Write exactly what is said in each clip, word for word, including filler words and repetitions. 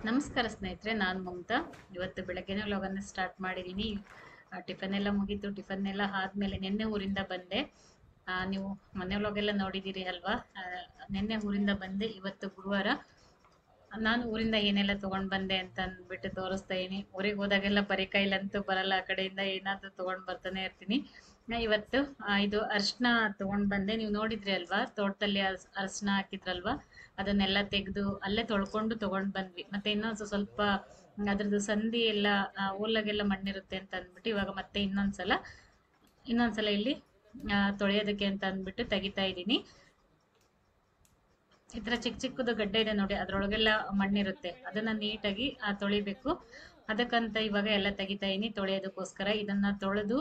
ನಮಸ್ಕಾರ ಸ್ನೇಹಿತರೆ, ನಾನು ಮಮತಾ. ಇವತ್ತು ಬೆಳಗ್ಗೆನೇ ವ್ಲಾಗನ್ನು ಸ್ಟಾರ್ಟ್ ಮಾಡಿದ್ದೀನಿ. ಟಿಫನ್ ಎಲ್ಲ ಮುಗೀತು. ಟಿಫನ್ ಎಲ್ಲ ಆದಮೇಲೆ ನಿನ್ನೆ ಊರಿಂದ ಬಂದೆ. ಆ, ನೀವು ಮೊನ್ನೆ ವ್ಲಾಗೆಲ್ಲ ನೋಡಿದ್ದೀರಿ ಅಲ್ವಾ? ಆ, ನಿನ್ನೆ ಊರಿಂದ ಬಂದೆ. ಇವತ್ತು ಗುರುವಾರ. ನಾನು ಊರಿಂದ ಏನೆಲ್ಲ ತಗೊಂಡ್ ಬಂದೆ ಅಂತ ಅಂದ್ಬಿಟ್ಟು ತೋರಿಸ್ತಾ ಇದೀನಿ. ಊರಿಗೆ ಹೋದಾಗೆಲ್ಲ ಬರೀ ಕೈಲಂತೂ ಬರಲ್ಲ, ಆ ಕಡೆಯಿಂದ ಏನಾದ್ರೂ ತಗೊಂಡ್ ಬರ್ತಾನೆ ಇರ್ತೀನಿ. ನಾ ಇವತ್ತು ಆ, ಇದು ಅರ್ಶಿನ ತಗೊಂಡ್ ಬಂದೆ. ನೀವು ನೋಡಿದ್ರಿ ಅಲ್ವಾ, ತೋಟದಲ್ಲಿ ಅರ್ಸ್- ಅರ್ಶಿನ ಹಾಕಿದ್ರಲ್ವಾ, ಅದನ್ನೆಲ್ಲ ತೆಗೆದು ಅಲ್ಲೇ ತೊಳ್ಕೊಂಡು ತಗೊಂಡ್ ಬಂದ್ವಿ. ಮತ್ತೆ ಇನ್ನೊಂದು ಸ್ವಲ್ಪ ಅದ್ರದ್ದು ಸಂಧಿ ಎಲ್ಲ ಆ, ಓಲಾಗೆಲ್ಲ ಮಣ್ಣಿರುತ್ತೆ ಅಂತ ಅಂದ್ಬಿಟ್ಟು ಇವಾಗ ಮತ್ತೆ ಇನ್ನೊಂದ್ಸಲ ಇನ್ನೊಂದ್ಸಲ ಇಲ್ಲಿ ಆ, ತೊಳೆಯೋದಕ್ಕೆ ಅಂತ ಅಂದ್ಬಿಟ್ಟು ತೆಗಿತಾ ಇದ್ದೀನಿ. ಈ ತರ ಚಿಕ್ಕ ಚಿಕ್ಕದು ಗಡ್ಡೆ ಇದೆ ನೋಡಿ, ಅದ್ರೊಳಗೆಲ್ಲ ಮಣ್ಣಿರುತ್ತೆ. ಅದನ್ನ ನೀಟಾಗಿ ಆ, ತೊಳಿಬೇಕು. ಅದಕ್ಕಂತ ಇವಾಗ ಎಲ್ಲ ತೆಗಿತಾ ಇದೀನಿ ತೊಳೆಯೋದಕ್ಕೋಸ್ಕರ. ಇದನ್ನ ತೊಳೆದು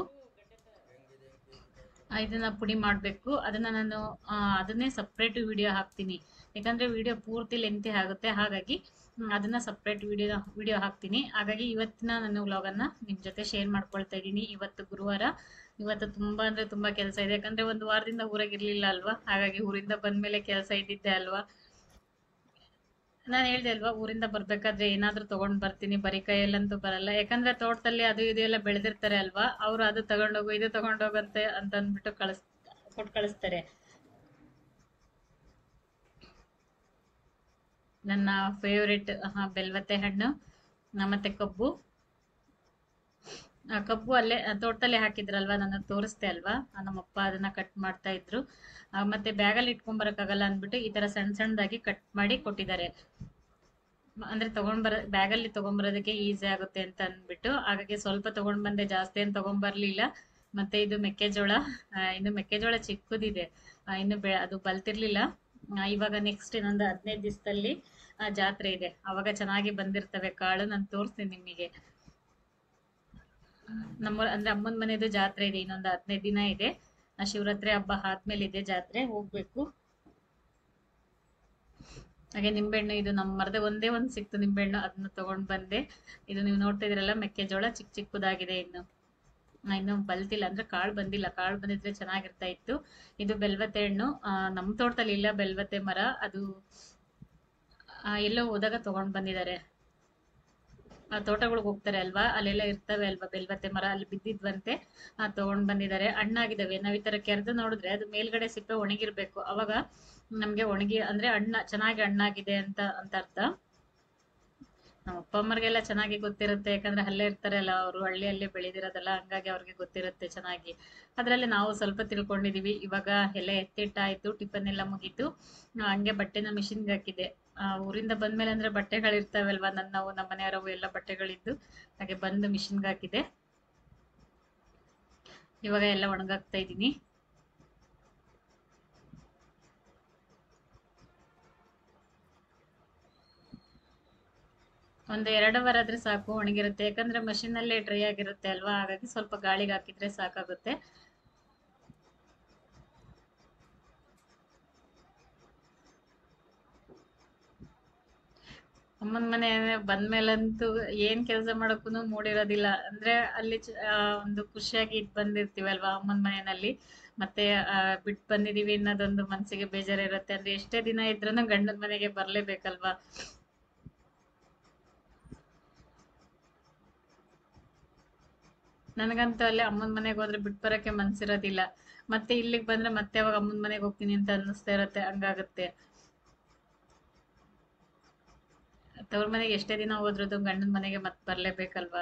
ಆ, ಇದನ್ನ ಪುಡಿ ಮಾಡಬೇಕು. ಅದನ್ನ ನಾನು ಆ, ಅದನ್ನೇ ಸಪ್ರೇಟ್ ವಿಡಿಯೋ ಹಾಕ್ತೀನಿ. ಯಾಕಂದ್ರೆ ವಿಡಿಯೋ ಪೂರ್ತಿ ಲೆಂತಿ ಆಗುತ್ತೆ. ಹಾಗಾಗಿ ಹ್ಮ್, ಅದನ್ನ ಸಪ್ರೇಟ್ ವಿಡಿಯೋ ವಿಡಿಯೋ ಹಾಕ್ತೀನಿ. ಹಾಗಾಗಿ ಇವತ್ತಿನ ನನ್ನ ವ್ಲಾಗನ್ನ ನಿಮ್ ಜೊತೆ ಶೇರ್ ಮಾಡ್ಕೊಳ್ತಾ ಇದ್ದೀನಿ. ಇವತ್ತು ಗುರುವಾರ. ಇವತ್ತು ತುಂಬಾ ಅಂದ್ರೆ ತುಂಬಾ ಕೆಲಸ ಇದೆ. ಯಾಕಂದ್ರೆ ಒಂದು ವಾರದಿಂದ ಊರಾಗಿರ್ಲಿಲ್ಲ ಅಲ್ವಾ, ಹಾಗಾಗಿ ಊರಿಂದ ಬಂದ್ಮೇಲೆ ಕೆಲಸ ಇದ್ದಿದ್ದೆ ಅಲ್ವಾ. ನಾನು ಹೇಳ್ದೆ ಅಲ್ವಾ, ಊರಿಂದ ಬರ್ಬೇಕಾದ್ರೆ ಏನಾದ್ರೂ ತಗೊಂಡ್ ಬರ್ತೀನಿ, ಬರೀ ಕೈಯಲ್ಲಂತೂ ಬರಲ್ಲ. ಯಾಕಂದ್ರೆ ತೋಟದಲ್ಲಿ ಅದು ಇದು ಎಲ್ಲ ಬೆಳೆದಿರ್ತಾರೆ ಅಲ್ವಾ, ಅವ್ರು ಅದು ತಗೊಂಡೋಗು ಇದು ತಗೊಂಡೋಗು ಅಂತ ಅಂತ ಅಂದ್ಬಿಟ್ಟು ಕಳಿಸ್ ಕೊಟ್ಟು ಕಳಿಸ್ತಾರೆ. ನನ್ನ ಫೇವ್ರೆಟ್ ಬೆಲ್ವತ್ತೆ ಹಣ್ಣು, ಆ, ಮತ್ತೆ ಕಬ್ಬು. ಆ, ಕಬ್ಬು ಅಲ್ಲೇ ಆ, ತೋಟದಲ್ಲೇ ಹಾಕಿದ್ರಲ್ವಾ, ನಾನು ತೋರಿಸ್ದೆ ಅಲ್ವಾ. ಆ, ನಮ್ಮಪ್ಪ ಅದನ್ನ ಕಟ್ ಮಾಡ್ತಾ ಇದ್ರು. ಆ, ಮತ್ತೆ ಬ್ಯಾಗಲ್ಲಿ ಇಟ್ಕೊಂಡ್ ಬರಕ್ಕಾಗಲ್ಲ ಅಂದ್ಬಿಟ್ಟು ಈ ತರ ಸಣ್ಣ ಸಣ್ಣದಾಗಿ ಕಟ್ ಮಾಡಿ ಕೊಟ್ಟಿದ್ದಾರೆ. ಅಂದ್ರೆ ತಗೊಂಡ್ ಬರ ಬ್ಯಾಗಲ್ಲಿ ತಗೊಂಡ್ಬರೋದಕ್ಕೆ ಈಸಿ ಆಗುತ್ತೆ ಅಂತ ಅಂದ್ಬಿಟ್ಟು. ಹಾಗಾಗಿ ಸ್ವಲ್ಪ ತಗೊಂಡ್ ಬಂದೆ, ಜಾಸ್ತಿ ಏನ್ ತಗೊಂಡ್ ಬರ್ಲಿಲ್ಲ. ಮತ್ತೆ ಇದು ಮೆಕ್ಕೆಜೋಳ. ಆ, ಇನ್ನು ಮೆಕ್ಕೆಜೋಳ ಚಿಕ್ಕದಿದೆ. ಆ, ಇನ್ನು ಬೆ ಅದು ಬಲ್ತಿರ್ಲಿಲ್ಲ. ಆ, ಇವಾಗ ನೆಕ್ಸ್ಟ್ ಇನ್ನೊಂದು ಹದಿನೈದು ದಿವಸದಲ್ಲಿ ಜಾತ್ರೆ ಇದೆ. ಅವಾಗ ಚೆನ್ನಾಗಿ ಬಂದಿರ್ತವೆ ಕಾಳು. ನಾನು ತೋರಿಸ್ತೀನಿ ನಿಮಗೆ. ನಮ್ಮ ಅಂದ್ರೆ ಅಮ್ಮನ ಮನೆದು ಜಾತ್ರೆ ಇದೆ, ಇನ್ನೊಂದು ಹದಿನೈದು ದಿನ ಇದೆ. ಆ, ಶಿವರಾತ್ರಿ ಹಬ್ಬ ಆದ್ಮೇಲೆ ಇದೆ ಜಾತ್ರೆ, ಹೋಗ್ಬೇಕು. ಹಾಗೆ ನಿಂಬೆಹಣ್ಣು, ಇದು ನಮ್ಮ ಮರದ ಒಂದೇ ಒಂದು ಸಿಕ್ತು ನಿಂಬೆಹಣ್ಣು, ಅದನ್ನ ತಗೊಂಡ್ ಬಂದೆ. ಇದು ನೀವು ನೋಡ್ತಾ ಇದೀರಲ್ಲ, ಮೆಕ್ಕೆಜೋಳ ಚಿಕ್ಕ ಚಿಕ್ಕದಾಗಿದೆ ಇನ್ನು. ಆ, ಇನ್ನು ಬಲ್ತಿಲ್ಲ, ಅಂದ್ರೆ ಕಾಳು ಬಂದಿಲ್ಲ. ಕಾಳು ಬಂದಿದ್ರೆ ಚೆನ್ನಾಗಿರ್ತಾ ಇತ್ತು. ಇದು ಬೆಲ್ವತ್ತೆ ಹಣ್ಣು. ಆ, ನಮ್ಮ ತೋಟದಲ್ಲಿ ಇಲ್ಲ ಬೆಲ್ವತ್ತೆ ಮರ. ಅದು ಆ, ಎಲ್ಲೋ ಹೋದಾಗ ತಗೊಂಡ್ ಬಂದಿದ್ದಾರೆ. ಆ, ತೋಟಗಳಿಗೆ ಹೋಗ್ತಾರೆ ಅಲ್ವಾ, ಅಲ್ಲೆಲ್ಲ ಇರ್ತವೆ ಅಲ್ವಾ ಬೆಲ್ವತ್ತೆ ಮರ, ಅಲ್ಲಿ ಬಿದ್ದಿದ್ವಂತೆ. ಆ, ತಗೊಂಡ್ ಬಂದಿದ್ದಾರೆ. ಹಣ್ಣಾಗಿದ್ದಾವೆ. ನಾವ್ ಈ ತರ ಕೆರೆದು ನೋಡಿದ್ರೆ ಅದು ಮೇಲ್ಗಡೆ ಸಿಪ್ಪೆ ಒಣಗಿರ್ಬೇಕು. ಅವಾಗ ನಮ್ಗೆ ಒಣಗಿ ಅಂದ್ರೆ ಹಣ್ಣ ಚೆನ್ನಾಗಿ ಹಣ್ಣಾಗಿದೆ ಅಂತ ಅಂತ ಅರ್ಥ. ನಮ್ಮ ಅಪ್ಪ ಅಮ್ಮರಿಗೆಲ್ಲ ಚೆನ್ನಾಗಿ ಗೊತ್ತಿರುತ್ತೆ. ಯಾಕಂದ್ರೆ ಅಲ್ಲೇ ಇರ್ತಾರೆ ಅಲ್ಲ, ಅವರು ಹಳ್ಳಿಯಲ್ಲೇ ಬೆಳೆದಿರೋದಲ್ಲ, ಹಂಗಾಗಿ ಅವ್ರಿಗೆ ಗೊತ್ತಿರುತ್ತೆ ಚೆನ್ನಾಗಿ. ಅದ್ರಲ್ಲಿ ನಾವು ಸ್ವಲ್ಪ ತಿಳ್ಕೊಂಡಿದೀವಿ. ಇವಾಗ ಎಲ್ಲ ಎತ್ತಿಟ್ಟಾಯ್ತು, ಟಿಫನ್ ಎಲ್ಲ ಮುಗೀತು. ಆ, ಹಂಗೆ ಬಟ್ಟೆನ ಮಿಷಿನ್ಗೆ ಹಾಕಿದೆ. ಆ, ಊರಿಂದ ಬಂದ್ಮೇಲೆ ಅಂದ್ರೆ ಬಟ್ಟೆಗಳಿರ್ತಾವಲ್ವಾ, ನನ್ನವು ನಮ್ಮ ಮನೆಯವರವು ಎಲ್ಲ ಬಟ್ಟೆಗಳಿದ್ದು. ಹಾಗೆ ಬಂದು ಮಿಷಿನ್ಗೆ ಹಾಕಿದೆ. ಇವಾಗ ಎಲ್ಲ ಒಣಗಾಕ್ತಾ ಇದ್ದೀನಿ. ಒಂದು ಎರಡು ವಾರ ಆದ್ರೆ ಸಾಕು, ಒಣಗಿರುತ್ತೆ. ಯಾಕಂದ್ರೆ ಮಷೀನ್ ಅಲ್ಲೇ ಡ್ರೈ ಆಗಿರುತ್ತೆ ಅಲ್ವಾ, ಹಾಗಾಗಿ ಸ್ವಲ್ಪ ಗಾಳಿಗೆ ಹಾಕಿದ್ರೆ ಸಾಕಾಗುತ್ತೆ. ಅಮ್ಮನ ಮನೆ ಬಂದ್ಮೇಲಂತೂ ಏನ್ ಕೆಲಸ ಮಾಡಕ್ಕೂ ಮೂಡಿರೋದಿಲ್ಲ. ಅಂದ್ರೆ ಅಲ್ಲಿ ಚ- ಆ, ಒಂದು ಖುಷಿಯಾಗಿ ಇದ್ ಬಂದಿರ್ತೀವಲ್ವಾ ಅಮ್ಮನ ಮನೆಯಲ್ಲಿ. ಮತ್ತೆ ಆ, ಬಿಟ್ ಬಂದಿದೀವಿ ಅನ್ನೋದೊಂದು ಮನ್ಸಿಗೆ ಬೇಜಾರಿರುತ್ತೆ. ಅಂದ್ರೆ ಎಷ್ಟೇ ದಿನ ಇದ್ರೂನು ಗಂಡನ ಮನೆಗೆ ಬರ್ಲೇಬೇಕಲ್ವಾ. ನನಗಂತೂ ಅಲ್ಲಿ ಅಮ್ಮನ ಮನೆಗೆ ಹೋದ್ರೆ ಬಿಟ್ ಬರಕ್ಕೆ ಮನ್ಸಿರೋದಿಲ್ಲ. ಮತ್ತೆ ಇಲ್ಲಿಗೆ ಬಂದ್ರೆ ಮತ್ತೆ ಅವಾಗ ಅಮ್ಮನ ಮನೆಗೆ ಹೋಗ್ತೀನಿ ಅಂತ ಅನ್ನಿಸ್ತಾ ಇರತ್ತೆ, ಹಂಗಾಗತ್ತೆ. ತವ್ರ ಮನೆಗೆ ಎಷ್ಟೇ ದಿನ ಹೋದ್ರದು ಗಂಡನ ಮನೆಗೆ ಮತ್ತೆ ಬರ್ಲೇಬೇಕಲ್ವಾ.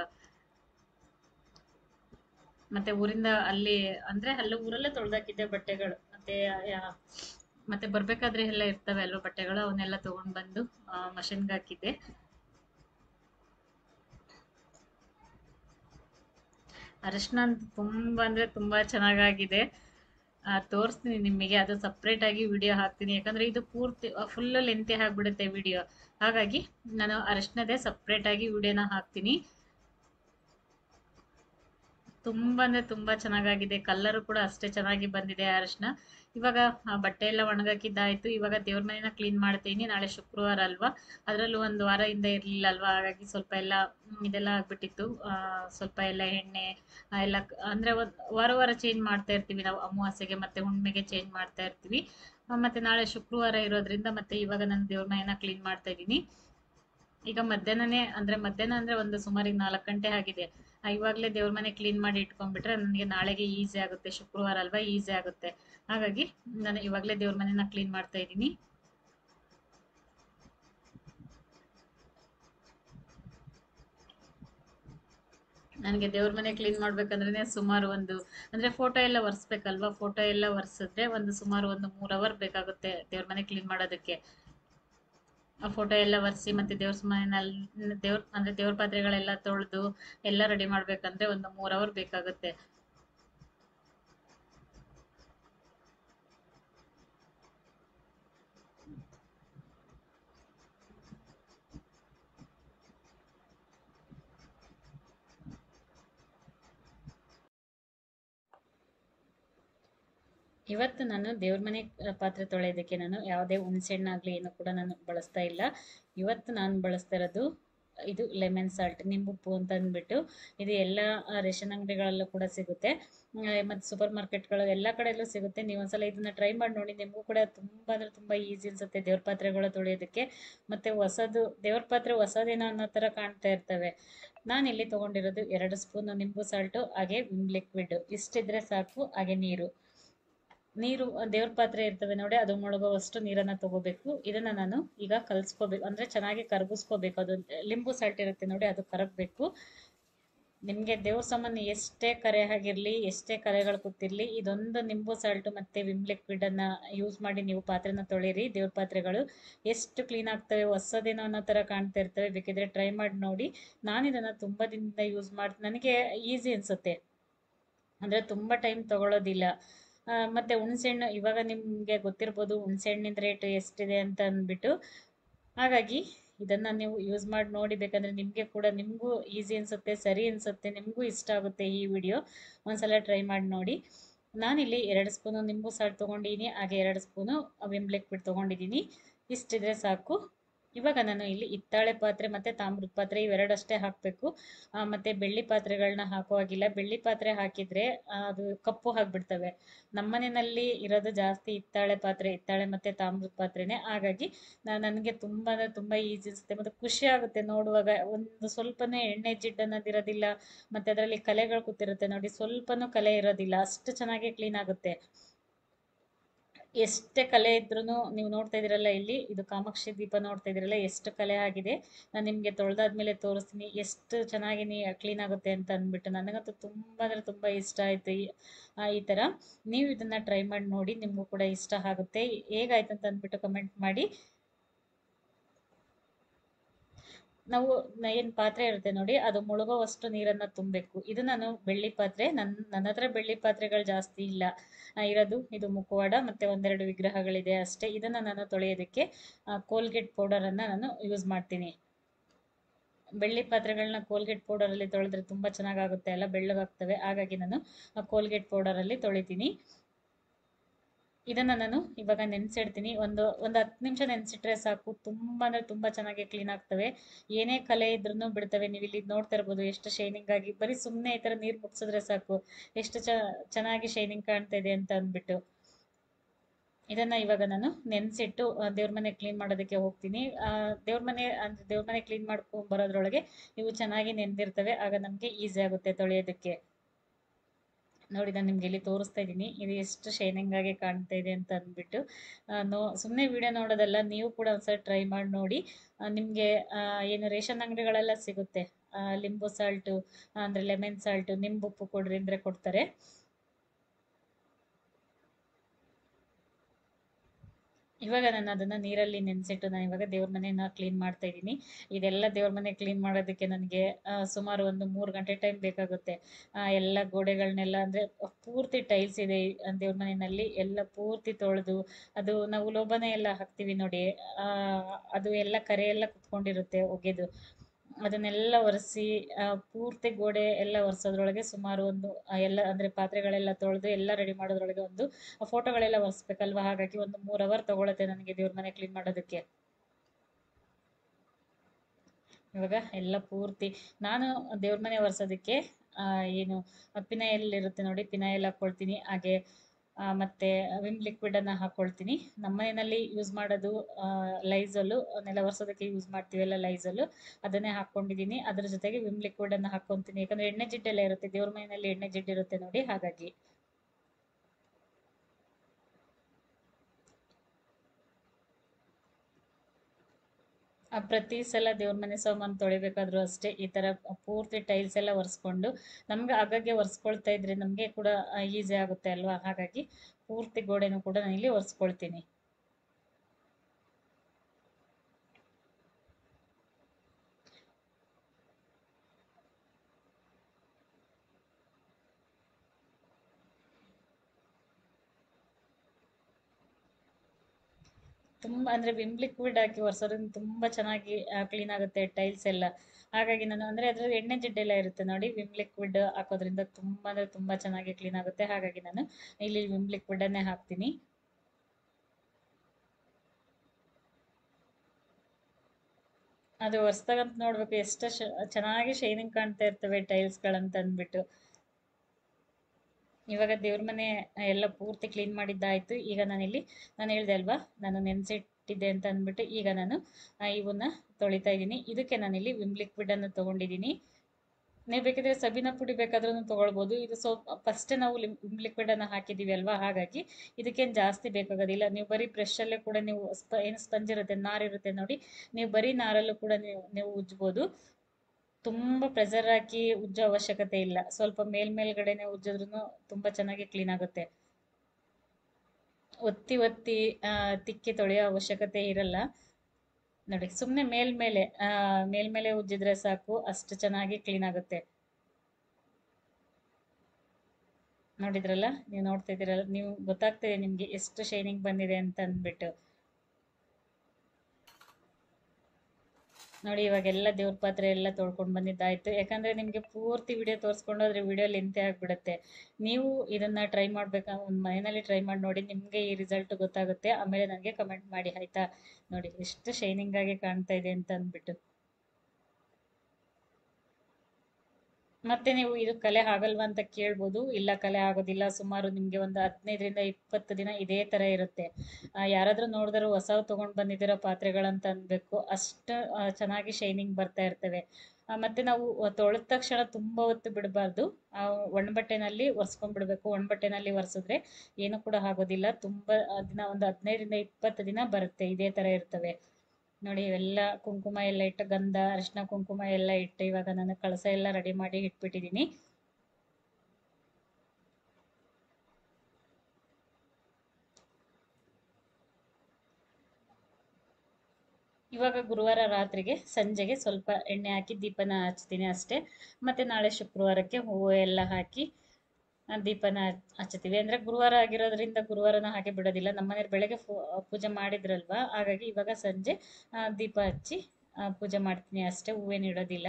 ಮತ್ತೆ ಊರಿಂದ ಅಲ್ಲಿ ಅಂದ್ರೆ ಅಲ್ಲಿ ಊರಲ್ಲೇ ತೊಳ್ದಾಕಿದ್ದೆ ಬಟ್ಟೆಗಳು. ಮತ್ತೆ ಯಾ- ಮತ್ತೆ ಬರ್ಬೇಕಾದ್ರೆ ಎಲ್ಲ ಇರ್ತವೆ ಅಲ್ವಾ ಬಟ್ಟೆಗಳು, ಅವನ್ನೆಲ್ಲ ತಗೊಂಡ್ ಬಂದು ಮಷಿನ್ಗೆ ಹಾಕಿದ್ದೆ. ಅರಿಶಿನ ಅಂತೂ ತುಂಬಾ ಅಂದ್ರೆ ತುಂಬಾ ಚೆನ್ನಾಗಾಗಿದೆ. ಆ, ತೋರಿಸ್ತೀನಿ ನಿಮಗೆ. ಅದು ಸಪ್ರೇಟ್ ಆಗಿ ವಿಡಿಯೋ ಹಾಕ್ತೀನಿ. ಯಾಕಂದ್ರೆ ಇದು ಪೂರ್ತಿ ಫುಲ್ ಲೆಂತಿ ಆಗ್ಬಿಡುತ್ತೆ ವಿಡಿಯೋ. ಹಾಗಾಗಿ ನಾನು ಅರಿಶಿನದೇ ಸಪ್ರೇಟ್ ಆಗಿ ವಿಡಿಯೋನ ಹಾಕ್ತೀನಿ. ತುಂಬಾ ಅಂದ್ರೆ ತುಂಬಾ ಚೆನ್ನಾಗಾಗಿದೆ. ಕಲ್ಲರು ಕೂಡ ಅಷ್ಟೇ ಚೆನ್ನಾಗಿ ಬಂದಿದೆ ಅರಿಶಿನ. ಇವಾಗ ಆ, ಬಟ್ಟೆ ಎಲ್ಲ ಒಣಗಾಕಿದ್ದಾಯ್ತು. ಇವಾಗ ದೇವ್ರ ಮನೆನ ಕ್ಲೀನ್ ಮಾಡ್ತೀನಿ. ನಾಳೆ ಶುಕ್ರವಾರ ಅಲ್ವಾ, ಅದ್ರಲ್ಲೂ ಒಂದು ವಾರದಿಂದ ಇರ್ಲಿಲ್ಲ ಅಲ್ವಾ, ಹಾಗಾಗಿ ಸ್ವಲ್ಪ ಎಲ್ಲ ಹ್ಮ್, ಇದೆಲ್ಲ ಆಗ್ಬಿಟ್ಟಿತ್ತು. ಆ, ಸ್ವಲ್ಪ ಎಲ್ಲ ಎಣ್ಣೆ ಆ, ಎಲ್ಲ ಕ- ಅಂದ್ರೆ ಒಂದ್ ವಾರ ವಾರ ಚೇಂಜ್ ಮಾಡ್ತಾ ಇರ್ತೀವಿ ನಾವು. ಅಮಾವಾಸ್ಯೆಗೆ ಮತ್ತೆ ಹುಣ್ಮೆಗೆ ಚೇಂಜ್ ಮಾಡ್ತಾ ಇರ್ತೀವಿ. ಆ, ಮತ್ತೆ ನಾಳೆ ಶುಕ್ರವಾರ ಇರೋದ್ರಿಂದ ಮತ್ತೆ ಇವಾಗ ನಾನು ದೇವ್ರ ಮನೆನ ಕ್ಲೀನ್ ಮಾಡ್ತಾ ಇದ್ದೀನಿ. ಈಗ ಮಧ್ಯಾಹ್ನನೇ ಅಂದ್ರೆ ಮಧ್ಯಾಹ್ನ ಅಂದ್ರೆ ಒಂದು ಸುಮಾರಿಗೆ ನಾಲ್ಕು ಗಂಟೆ ಆಗಿದೆ. ಆ, ಇವಾಗ್ಲೇ ದೇವ್ರ ಮನೆ ಕ್ಲೀನ್ ಮಾಡಿ ಇಟ್ಕೊಂಡ್ಬಿಟ್ರೆ ನನಗೆ ನಾಳೆಗೆ ಈಸಿ ಆಗುತ್ತೆ. ಶುಕ್ರವಾರ ಅಲ್ವಾ, ಈಸಿ ಆಗುತ್ತೆ. ಹಾಗಾಗಿ ನಾನು ಇವಾಗ್ಲೇ ದೇವ್ರ ಮನೆನ ಕ್ಲೀನ್ ಮಾಡ್ತಾ ಇದ್ದೀನಿ. ನನಗೆ ದೇವ್ರ ಮನೆ ಕ್ಲೀನ್ ಮಾಡ್ಬೇಕಂದ್ರೆ ಸುಮಾರು ಒಂದು ಅಂದ್ರೆ ಫೋಟೋ ಎಲ್ಲ ಒರೆಸ್ಬೇಕಲ್ವಾ, ಫೋಟೋ ಎಲ್ಲ ಒರೆಸಿದ್ರೆ ಒಂದು ಸುಮಾರು ಒಂದು ಮೂರ್ ಅವರ್ ಬೇಕಾಗುತ್ತೆ ದೇವ್ರ ಮನೆ ಕ್ಲೀನ್ ಮಾಡೋದಕ್ಕೆ. ಆ ಫೋಟೋ ಎಲ್ಲ ಒರೆಸಿ ಮತ್ತೆ ದೇವ್ರ ಮನೆಯಲ್ಲಿ ದೇವ್ರ ಅಂದ್ರೆ ದೇವ್ರ ಪಾತ್ರೆಗಳೆಲ್ಲ ತೊಳೆದು ಎಲ್ಲ ರೆಡಿ ಮಾಡ್ಬೇಕಂದ್ರೆ ಒಂದು ಮೂರ್ ಅವರ್ ಬೇಕಾಗುತ್ತೆ. ಇವತ್ತು ನಾನು ದೇವ್ರ ಮನೆ ಆ, ಪಾತ್ರೆ ತೊಳೆಯೋದಕ್ಕೆ ನಾನು ಯಾವುದೇ ಹುಣಸೆಹಣ್ಣಾಗ್ಲಿ ಏನು ಕೂಡ ನಾನು ಬಳಸ್ತಾ ಇಲ್ಲ. ಇವತ್ತು ನಾನು ಬಳಸ್ತಾ ಇರೋದು ಇದು ಲೆಮನ್ ಸಾಲ್ಟ್, ನಿಂಬುಪ್ಪು ಅಂತ ಅಂದ್ಬಿಟ್ಟು. ಇದು ಎಲ್ಲ ಆ, ರೇಷನ್ ಅಂಗಡಿಗಳಲ್ಲೂ ಕೂಡ ಸಿಗುತ್ತೆ, ಮತ್ತು ಸೂಪರ್ ಮಾರ್ಕೆಟ್ಗಳು ಎಲ್ಲ ಕಡೆಯಲ್ಲೂ ಸಿಗುತ್ತೆ. ನೀವು ಒಂದ್ಸಲ ಇದನ್ನ ಟ್ರೈ ಮಾಡಿ ನೋಡಿ, ನಿಮಗೂ ಕೂಡ ತುಂಬ ಅಂದರೆ ತುಂಬ ಈಸಿ ಅನ್ಸುತ್ತೆ ದೇವ್ರ ಪಾತ್ರೆಗಳು ತೊಳೆಯೋದಕ್ಕೆ. ಮತ್ತು ಹೊಸದು ದೇವ್ರ ಪಾತ್ರೆ ಹೊಸದೇನೋ ಅನ್ನೋ ಥರ ಕಾಣ್ತಾ ಇರ್ತವೆ. ನಾನು ಇಲ್ಲಿ ತೊಗೊಂಡಿರೋದು ಎರಡು ಸ್ಪೂನು ನಿಂಬು ಸಾಲ್ಟು, ಹಾಗೆ ವಿಮ್ ಲಿಕ್ವಿಡ್ ಇಷ್ಟಿದ್ರೆ ಸಾಕು. ಹಾಗೆ ನೀರು ನೀರು ದೇವ್ರ ಪಾತ್ರೆ ಇರ್ತವೆ ನೋಡಿ, ಅದು ಮುಳುಗುವಷ್ಟು ನೀರನ್ನ ತಗೋಬೇಕು. ಇದನ್ನ ನಾನು ಈಗ ಕಲ್ಸ್ಕೋಬೇಕು, ಅಂದ್ರೆ ಚೆನ್ನಾಗಿ ಕರಗಿಸ್ಕೋಬೇಕು. ಅದು ಲಿಂಬು ಸಾಲ್ಟ್ ಇರುತ್ತೆ ನೋಡಿ, ಅದು ಕರಗಬೇಕು. ನಿಮಗೆ ದೇವ್ರ ಸಾಮಾನು ಎಷ್ಟೇ ಕರೆ ಆಗಿರಲಿ, ಎಷ್ಟೇ ಕರೆಗಳು ಕೂತಿರ್ಲಿ, ಇದೊಂದು ನಿಂಬು ಸಾಲ್ಟ್ ಮತ್ತೆ ವಿಮ್ ಲಿಕ್ವಿಡ್ ಅನ್ನ ಯೂಸ್ ಮಾಡಿ ನೀವು ಪಾತ್ರೆನ ತೊಳೆಯಿರಿ. ದೇವ್ರ ಪಾತ್ರೆಗಳು ಎಷ್ಟು ಕ್ಲೀನ್ ಆಗ್ತವೆ, ಹೊಸದೇನೋ ಅನ್ನೋ ಥರ ಕಾಣ್ತಾ ಇರ್ತವೆ. ಬೇಕಿದ್ರೆ ಟ್ರೈ ಮಾಡಿ ನೋಡಿ. ನಾನು ಇದನ್ನ ತುಂಬಾ ದಿನದಿಂದ ಯೂಸ್ ಮಾಡ್ತೀನಿ, ನನಗೆ ಈಸಿ ಅನ್ಸುತ್ತೆ, ಅಂದ್ರೆ ತುಂಬಾ ಟೈಮ್ ತಗೊಳ್ಳೋದಿಲ್ಲ. ಆ, ಮತ್ತೆ ಹುಣಸೆಹಣ್ಣು ಇವಾಗ ನಿಮ್ಗೆ ಗೊತ್ತಿರ್ಬೋದು ಹುಣಸೆಹಣ್ಣಿನ ರೇಟ್ ಎಷ್ಟಿದೆ ಅಂತ ಅಂದ್ಬಿಟ್ಟು. ಹಾಗಾಗಿ ಇದನ್ನ ನೀವು ಯೂಸ್ ಮಾಡಿ ನೋಡಿ, ಬೇಕಂದ್ರೆ ನಿಮ್ಗೆ ಕೂಡ ನಿಮಗೂ ಈಸಿ ಅನ್ಸುತ್ತೆ, ಸರಿ ಅನ್ಸುತ್ತೆ, ನಿಮಗೂ ಇಷ್ಟ ಆಗುತ್ತೆ ಈ ವಿಡಿಯೋ. ಒಂದ್ಸಲ ಟ್ರೈ ಮಾಡಿ ನೋಡಿ. ನಾನಿಲ್ಲಿ ಎರಡು ಸ್ಪೂನು ನಿಂಬು ಸಾಲ್ಟ್ ತೊಗೊಂಡಿದ್ದೀನಿ, ಹಾಗೆ ಎರಡು ಸ್ಪೂನು ವಿಮ್ ಲಿಕ್ವಿಡ್ ತೊಗೊಂಡಿದ್ದೀನಿ. ಇಷ್ಟಿದ್ರೆ ಸಾಕು. ಇವಾಗ ನಾನು ಇಲ್ಲಿ ಹಿತ್ತಾಳೆ ಪಾತ್ರೆ ಮತ್ತು ತಾಮ್ರದ ಪಾತ್ರೆ ಇವೆರಡಷ್ಟೇ ಹಾಕಬೇಕು. ಮತ್ತು ಬೆಳ್ಳಿ ಪಾತ್ರೆಗಳನ್ನ ಹಾಕೋ ಹಾಗಿಲ್ಲ. ಬೆಳ್ಳಿ ಪಾತ್ರೆ ಹಾಕಿದರೆ ಅದು ಕಪ್ಪು ಆಗಿಬಿಡ್ತವೆ. ನಮ್ಮ ಮನೆಯಲ್ಲಿ ಇರೋದು ಜಾಸ್ತಿ ಹಿತ್ತಾಳೆ ಪಾತ್ರೆ, ಹಿತ್ತಾಳೆ ಮತ್ತು ತಾಮ್ರದ ಪಾತ್ರೆನೇ. ಹಾಗಾಗಿ ನನಗೆ ತುಂಬ ಅಂದರೆ ತುಂಬ ಈಸಿ ಅನಿಸುತ್ತೆ, ಮತ್ತು ಖುಷಿ ಆಗುತ್ತೆ ನೋಡುವಾಗ. ಒಂದು ಸ್ವಲ್ಪನೂ ಎಣ್ಣೆ ಜಿಡ್ಡು ಅನ್ನೋದಿರೋದಿಲ್ಲ, ಮತ್ತು ಅದರಲ್ಲಿ ಕಲೆಗಳು ಕೂತಿರುತ್ತೆ ನೋಡಿ, ಸ್ವಲ್ಪನೂ ಕಲೆ ಇರೋದಿಲ್ಲ, ಅಷ್ಟು ಚೆನ್ನಾಗಿ ಕ್ಲೀನ್ ಆಗುತ್ತೆ. ಎಷ್ಟೇ ಕಲೆ ಇದ್ರೂ ನೀವು ನೋಡ್ತಾ ಇದ್ದೀರಲ್ಲ, ಇಲ್ಲಿ ಇದು ಕಾಮಾಕ್ಷಿ ದೀಪ ನೋಡ್ತಾ ಇದ್ದೀರಲ್ಲ, ಎಷ್ಟು ಕಲೆ ಆಗಿದೆ. ನಾನು ನಿಮಗೆ ತೊಳೆದಾದ್ಮೇಲೆ ತೋರಿಸ್ತೀನಿ ಎಷ್ಟು ಚೆನ್ನಾಗಿ ನೀ ಕ್ಲೀನ್ ಆಗುತ್ತೆ ಅಂತ ಅಂದ್ಬಿಟ್ಟು. ನನಗಂತೂ ತುಂಬ ಅಂದರೆ ತುಂಬ ಇಷ್ಟ ಆಯಿತು ಈ ಆ, ಈ ಥರ. ನೀವು ಇದನ್ನು ಟ್ರೈ ಮಾಡಿ ನೋಡಿ, ನಿಮಗೂ ಕೂಡ ಇಷ್ಟ ಆಗುತ್ತೆ. ಹೇಗಾಯ್ತು ಅಂತ ಅಂದ್ಬಿಟ್ಟು ಕಮೆಂಟ್ ಮಾಡಿ. ನಾವು ಏನು ಪಾತ್ರೆ ಇರುತ್ತೆ ನೋಡಿ, ಅದು ಮುಳುಗೋವಷ್ಟು ನೀರನ್ನು ತುಂಬಬೇಕು. ಇದು ನಾನು ಬೆಳ್ಳಿ ಪಾತ್ರೆ, ನನ್ನ ನನ್ನ ಹತ್ರ ಬೆಳ್ಳಿ ಪಾತ್ರೆಗಳು ಜಾಸ್ತಿ ಇಲ್ಲ. ಆ, ಇರೋದು ಇದು ಮುಖವಾಡ ಮತ್ತು ಒಂದೆರಡು ವಿಗ್ರಹಗಳಿದೆ ಅಷ್ಟೇ. ಇದನ್ನು ನಾನು ತೊಳೆಯೋದಕ್ಕೆ ಕೋಲ್ಗೇಟ್ ಪೌಡರನ್ನು ನಾನು ಯೂಸ್ ಮಾಡ್ತೀನಿ. ಬೆಳ್ಳಿ ಪಾತ್ರೆಗಳನ್ನ ಕೋಲ್ಗೇಟ್ ಪೌಡರಲ್ಲಿ ತೊಳೆದ್ರೆ ತುಂಬ ಚೆನ್ನಾಗಾಗುತ್ತೆ ಅಲ್ಲ, ಬೆಳ್ಳಗಾಗ್ತವೆ. ಹಾಗಾಗಿ ನಾನು ಕೋಲ್ಗೇಟ್ ಪೌಡರಲ್ಲಿ ತೊಳಿತೀನಿ. ಇದನ್ನು ನಾನು ಇವಾಗ ನೆನೆಸಿಡ್ತೀನಿ. ಒಂದು ಒಂದು ಹತ್ತು ನಿಮಿಷ ನೆನೆಸಿಟ್ರೆ ಸಾಕು, ತುಂಬ ಅಂದರೆ ತುಂಬ ಚೆನ್ನಾಗಿ ಕ್ಲೀನ್ ಆಗ್ತವೆ. ಏನೇ ಕಲೆ ಇದ್ರೂ ಬಿಡ್ತವೆ. ನೀವು ಇಲ್ಲಿ ನೋಡ್ತಾ ಇರ್ಬೋದು ಎಷ್ಟು ಶೈನಿಂಗ್ ಆಗಿ, ಬರೀ ಸುಮ್ಮನೆ ಈ ಥರ ನೀರು ಮುಟ್ಸಿದ್ರೆ ಸಾಕು ಎಷ್ಟು ಚ ಚೆನ್ನಾಗಿ ಶೈನಿಂಗ್ ಕಾಣ್ತಾ ಇದೆ ಅಂತ ಅಂದ್ಬಿಟ್ಟು. ಇದನ್ನ ಇವಾಗ ನಾನು ನೆನೆಸಿಟ್ಟು ದೇವ್ರ ಮನೆ ಕ್ಲೀನ್ ಮಾಡೋದಕ್ಕೆ ಹೋಗ್ತೀನಿ. ಆ, ದೇವ್ರ ಮನೆ ಅಂದ್ರೆ ದೇವ್ರ ಮನೆ ಕ್ಲೀನ್ ಮಾಡ್ಕೊಂಡು ಬರೋದ್ರೊಳಗೆ ಇವು ಚೆನ್ನಾಗಿ ನೆಂದಿರ್ತವೆ, ಆಗ ನಮಗೆ ಈಸಿ ಆಗುತ್ತೆ ತೊಳೆಯೋದಕ್ಕೆ. ನೋಡಿ, ನಾನು ನಿಮ್ಗೆ ಇಲ್ಲಿ ತೋರಿಸ್ತಾ ಇದ್ದೀನಿ ಇದು ಎಷ್ಟು ಶೈನಿಂಗ್ ಆಗಿ ಕಾಣ್ತಾ ಇದೆ ಅಂತ ಅಂದ್ಬಿಟ್ಟು. ಆ, ನೋ ಸುಮ್ಮನೆ ವಿಡಿಯೋ ನೋಡೋದಲ್ಲ, ನೀವು ಕೂಡ ಒಂದ್ಸಲ ಟ್ರೈ ಮಾಡಿ ನೋಡಿ. ಆ, ನಿಮ್ಗೆ ಆ, ಏನು ರೇಷನ್ ಅಂಗಡಿಗಳೆಲ್ಲ ಸಿಗುತ್ತೆ, ಆ, ಲಿಂಬು ಸಾಲ್ಟು ಅಂದ್ರೆ ಲೆಮನ್ ಸಾಲ್ಟು, ನಿಂಬುಪ್ಪು ಕೊಡ್ರಿ ಅಂದ್ರೆ ಕೊಡ್ತಾರೆ. ಇವಾಗ ನಾನು ಅದನ್ನ ನೀರಲ್ಲಿ ನೆನೆಸಿಟ್ಟು ನಾನು ಇವಾಗ ದೇವ್ರ ಮನೆನ ಕ್ಲೀನ್ ಮಾಡ್ತಾ ಇದ್ದೀನಿ. ಇದೆಲ್ಲ ದೇವ್ರ ಮನೆ ಕ್ಲೀನ್ ಮಾಡೋದಕ್ಕೆ ನನಗೆ ಆ, ಸುಮಾರು ಒಂದು ಮೂರು ಗಂಟೆ ಟೈಮ್ ಬೇಕಾಗುತ್ತೆ. ಆ, ಎಲ್ಲ ಗೋಡೆಗಳನ್ನೆಲ್ಲ ಅಂದರೆ ಪೂರ್ತಿ ಟೈಲ್ಸ್ ಇದೆ ಈ ದೇವ್ರ ಮನೆಯಲ್ಲಿ, ಎಲ್ಲ ಪೂರ್ತಿ ತೊಳೆದು, ಅದು ನಾವು ಲೋಬನೆ ಎಲ್ಲ ಹಾಕ್ತೀವಿ ನೋಡಿ, ಆ, ಅದು ಎಲ್ಲ ಕರೆ ಎಲ್ಲ ಕುತ್ಕೊಂಡಿರುತ್ತೆ ಒಗೆದು, ಅದನ್ನೆಲ್ಲ ಒರೆಸಿ ಪೂರ್ತಿ ಗೋಡೆ ಎಲ್ಲ ಒರೆಸೋದ್ರೊಳಗೆ ಸುಮಾರು ಒಂದು ಆ, ಎಲ್ಲ ಅಂದರೆ ಪಾತ್ರೆಗಳೆಲ್ಲ ತೊಳೆದು ಎಲ್ಲ ರೆಡಿ ಮಾಡೋದ್ರೊಳಗೆ ಒಂದು ಫೋಟೋಗಳೆಲ್ಲ ಒರೆಸ್ಬೇಕಲ್ವಾ, ಹಾಗಾಗಿ ಒಂದು ಮೂರು ಅವರ್ ತಗೊಳುತ್ತೆ ನನಗೆ ದೇವ್ರ ಮನೆ ಕ್ಲೀನ್ ಮಾಡೋದಕ್ಕೆ. ಇವಾಗ ಎಲ್ಲ ಪೂರ್ತಿ ನಾನು ದೇವ್ರ ಮನೆ ಒರೆಸೋದಕ್ಕೆ ಆ, ಏನು ಪಿನಾಯಿಲ್ ಇರುತ್ತೆ ನೋಡಿ, ಪಿನಾಯಿಲ್ ಹಾಕ್ಕೊಳ್ತೀನಿ. ಹಾಗೆ ಮತ್ತು ವಿಮ್ ಲಿಕ್ವಿಡನ್ನು ಹಾಕ್ಕೊಳ್ತೀನಿ. ನಮ್ಮ ಮನೆಯಲ್ಲಿ ಯೂಸ್ ಮಾಡೋದು ಲೈಝಲು, ನೆಲ ಒರೆಸೋದಕ್ಕೆ ಯೂಸ್ ಮಾಡ್ತೀವಲ್ಲ ಲೈಝಲು, ಅದನ್ನೇ ಹಾಕ್ಕೊಂಡಿದ್ದೀನಿ. ಅದ್ರ ಜೊತೆಗೆ ವಿಮ್ ಲಿಕ್ವಿಡನ್ನು ಹಾಕ್ಕೊತೀನಿ, ಯಾಕಂದರೆ ಎಣ್ಣೆ ಜಿಡ್ಡೆಲ್ಲ ಇರುತ್ತೆ, ದೇವ್ರ ಮನೆಯಲ್ಲಿ ಎಣ್ಣೆ ಜಿಡ್ಡು ಇರುತ್ತೆ ನೋಡಿ, ಹಾಗಾಗಿ. ಆ ಪ್ರತಿ ಸಲ ದೇವ್ರ ಮನೆ ಸಾಮಾನು ತೊಳಿಬೇಕಾದ್ರೂ ಅಷ್ಟೇ ಈ ಥರ ಪೂರ್ತಿ ಟೈಲ್ಸ್ ಎಲ್ಲ ಒರೆಸ್ಕೊಂಡು, ನಮ್ಗೆ ಆಗಾಗ್ಗೆ ಒರೆಸ್ಕೊಳ್ತಾ ಇದ್ರೆ ನಮಗೆ ಕೂಡ ಈಸಿ ಆಗುತ್ತೆ ಅಲ್ವಾ, ಹಾಗಾಗಿ ಪೂರ್ತಿ ಗೋಡೆನೂ ಕೂಡ ನಾನಿಲ್ಲಿ ಒರೆಸ್ಕೊಳ್ತೀನಿ. ತುಂಬ ಅಂದರೆ ವಿಮ್ ಲಿಕ್ವಿಡ್ ಹಾಕಿ ಒರೆಸೋದ್ರಿಂದ ತುಂಬ ಚೆನ್ನಾಗಿ ಕ್ಲೀನ್ ಆಗುತ್ತೆ ಟೈಲ್ಸ್ ಎಲ್ಲ. ಹಾಗಾಗಿ ನಾನು ಅಂದರೆ ಅದ್ರಲ್ಲಿ ಎಣ್ಣೆ ಜಿಡ್ಡೆಲ್ಲ ಇರುತ್ತೆ ನೋಡಿ, ವಿಮ್ ಲಿಕ್ವಿಡ್ ಹಾಕೋದ್ರಿಂದ ತುಂಬ ಅಂದರೆ ತುಂಬ ಚೆನ್ನಾಗಿ ಕ್ಲೀನ್ ಆಗುತ್ತೆ. ಹಾಗಾಗಿ ನಾನು ಇಲ್ಲಿ ವಿಮ್ ಲಿಕ್ವಿಡನ್ನೇ ಹಾಕ್ತೀನಿ. ಅದು ಒರೆಸ್ದಾಗಂತ ನೋಡ್ಬೇಕು ಎಷ್ಟು ಚೆನ್ನಾಗಿ ಶೈನಿಂಗ್ ಕಾಣ್ತಾ ಇರ್ತವೆ ಟೈಲ್ಸ್ಗಳಂತ ಅಂದ್ಬಿಟ್ಟು. ಇವಾಗ ದೇವ್ರ ಮನೆ ಎಲ್ಲ ಪೂರ್ತಿ ಕ್ಲೀನ್ ಮಾಡಿದ್ದಾಯ್ತು. ಈಗ ನಾನಿಲ್ಲಿ ನಾನು ಹೇಳಿದೆ ಅಲ್ವಾ, ನಾನು ನೆನೆಸಿಟ್ಟಿದ್ದೆ ಅಂತ ಅಂದ್ಬಿಟ್ಟು ಈಗ ನಾನು ಇವನ್ನ ತೊಳಿತಾ ಇದ್ದೀನಿ. ಇದಕ್ಕೆ ನಾನಿಲ್ಲಿ ವಿಮ್ ಲಿಕ್ವಿಡನ್ನು ತೊಗೊಂಡಿದ್ದೀನಿ. ನೀವು ಬೇಕಿದ್ರೆ ಸಬೀನಾ ಪುಡಿ ಬೇಕಾದ್ರೂ ತೊಗೊಳ್ಬೋದು. ಇದು ಸ್ವಲ್ಪ ಫಸ್ಟೇ ನಾವು ವಿಮ್ ಲಿಕ್ವಿಡನ್ನು ಹಾಕಿದ್ದೀವಿ ಅಲ್ವಾ, ಹಾಗಾಗಿ ಇದಕ್ಕೇನು ಜಾಸ್ತಿ ಬೇಕಾಗೋದಿಲ್ಲ. ನೀವು ಬರೀ ಬ್ರಷಲ್ಲೇ ಕೂಡ ನೀವು ಸ್ಪ ಏನು ಸ್ಪಂಜ್ ಇರುತ್ತೆ, ನಾರಿರುತ್ತೆ ನೋಡಿ, ನೀವು ಬರೀ ನಾರಲ್ಲೂ ಕೂಡ ನೀವು ನೀವು ಉಜ್ಬೋದು. ತುಂಬ ಪ್ರೆಸರ್ ಹಾಕಿ ಉಜ್ಜೋ ಅವಶ್ಯಕತೆ ಇಲ್ಲ, ಸ್ವಲ್ಪ ಮೇಲ್ಮೇಲ್ಗಡೆನೆ ಉಜ್ಜಿದ್ರೂ ತುಂಬ ಚೆನ್ನಾಗಿ ಕ್ಲೀನ್ ಆಗುತ್ತೆ. ಒತ್ತಿ ಒತ್ತಿ ತಿಕ್ಕಿ ತೊಳೆಯೋ ಅವಶ್ಯಕತೆ ಇರಲ್ಲ ನೋಡಿ, ಸುಮ್ಮನೆ ಮೇಲ್ಮೇಲೆ ಮೇಲ್ಮೇಲೆ ಉಜ್ಜಿದ್ರೆ ಸಾಕು, ಅಷ್ಟು ಚೆನ್ನಾಗಿ ಕ್ಲೀನ್ ಆಗುತ್ತೆ. ನೋಡಿದ್ರಲ್ಲ, ನೀವು ನೋಡ್ತಾ ಇದ್ದೀರಲ್ಲ, ನೀವು ಗೊತ್ತಾಗ್ತಿದೆ ನಿಮಗೆ ಎಷ್ಟು ಶೈನಿಂಗ್ ಬಂದಿದೆ ಅಂತ ಅಂದ್ಬಿಟ್ಟು. ನೋಡಿ ಇವಾಗೆಲ್ಲ ದೇವ್ರ ಪಾತ್ರೆ ಎಲ್ಲ ತೊಳ್ಕೊಂಡು ಬಂದಿದ್ದಾಯ್ತು. ಯಾಕಂದರೆ ನಿಮಗೆ ಪೂರ್ತಿ ವಿಡಿಯೋ ತೋರಿಸ್ಕೊಂಡೋದ್ರೆ ವಿಡಿಯೋ ಲೆಂತೆ ಆಗಿಬಿಡುತ್ತೆ. ನೀವು ಇದನ್ನು ಟ್ರೈ ಮಾಡಬೇಕಾ, ಒಂದು ಮನೆಯಲ್ಲಿ ಟ್ರೈ ಮಾಡಿ ನೋಡಿ, ನಿಮಗೆ ಈ ರಿಸಲ್ಟ್ ಗೊತ್ತಾಗುತ್ತೆ. ಆಮೇಲೆ ನನಗೆ ಕಮೆಂಟ್ ಮಾಡಿ ಆಯಿತಾ. ನೋಡಿ ಎಷ್ಟು ಶೈನಿಂಗ್ ಆಗಿ ಕಾಣ್ತಾ ಇದೆ ಅಂತ ಅಂದ್ಬಿಟ್ಟು. ಮತ್ತೆ ನೀವು ಇದು ಕಲೆ ಆಗಲ್ವಾ ಅಂತ ಕೇಳ್ಬೋದು. ಇಲ್ಲ, ಕಲೆ ಆಗೋದಿಲ್ಲ. ಸುಮಾರು ನಿಮಗೆ ಒಂದು ಹದಿನೈದರಿಂದ ಇಪ್ಪತ್ತು ದಿನ ಇದೇ ಥರ ಇರುತ್ತೆ. ಯಾರಾದರೂ ನೋಡಿದ್ರು ಹೊಸವು ತೊಗೊಂಡು ಬಂದಿದ್ದೀರೋ ಪಾತ್ರೆಗಳಂತ ಅನ್ಬೇಕು, ಅಷ್ಟು ಚೆನ್ನಾಗಿ ಶೈನಿಂಗ್ ಬರ್ತಾ ಇರ್ತವೆ. ಮತ್ತು ನಾವು ತೊಳೆದ ತಕ್ಷಣ ತುಂಬ ಹೊತ್ತು ಬಿಡಬಾರ್ದು, ಒಣಬಟ್ಟೆನಲ್ಲಿ ಒರೆಸ್ಕೊಂಡ್ಬಿಡ್ಬೇಕು. ಒಣಬಟ್ಟೆನಲ್ಲಿ ಒರೆಸಿದ್ರೆ ಏನೂ ಕೂಡ ಆಗೋದಿಲ್ಲ. ತುಂಬ ದಿನ, ಒಂದು ಹದಿನೈದರಿಂದ ಇಪ್ಪತ್ತು ದಿನ ಬರುತ್ತೆ, ಇದೇ ಥರ ಇರ್ತವೆ ನೋಡಿ. ಇವೆಲ್ಲ ಕುಂಕುಮ ಎಲ್ಲ ಇಟ್ಟು, ಗಂಧ ಅರಿಶಿನ ಕುಂಕುಮ ಎಲ್ಲ ಇಟ್ಟು ಇವಾಗ ನಾನು ಕಳಸ ಎಲ್ಲ ರೆಡಿ ಮಾಡಿ ಇಟ್ಬಿಟ್ಟಿದ್ದೀನಿ. ಇವಾಗ ಗುರುವಾರ ರಾತ್ರಿಗೆ ಸಂಜೆಗೆ ಸ್ವಲ್ಪ ಎಣ್ಣೆ ಹಾಕಿ ದೀಪನ ಹಚ್ತೀನಿ ಅಷ್ಟೇ. ಮತ್ತು ನಾಳೆ ಶುಕ್ರವಾರಕ್ಕೆ ಹೂವು ಎಲ್ಲ ಹಾಕಿ ದೀಪನ ಹಚ್ತೀವಿ. ಅಂದರೆ ಗುರುವಾರ ಆಗಿರೋದ್ರಿಂದ ಗುರುವಾರನ ಹಾಗೆ ಬಿಡೋದಿಲ್ಲ. ನಮ್ಮನೇಲಿ ಬೆಳಗ್ಗೆ ಪೂಜೆ ಮಾಡಿದ್ರಲ್ವಾ, ಹಾಗಾಗಿ ಇವಾಗ ಸಂಜೆ ದೀಪ ಹಚ್ಚಿ ಪೂಜೆ ಮಾಡ್ತೀನಿ ಅಷ್ಟೇ, ಹೂವೇನು ಇಡೋದಿಲ್ಲ.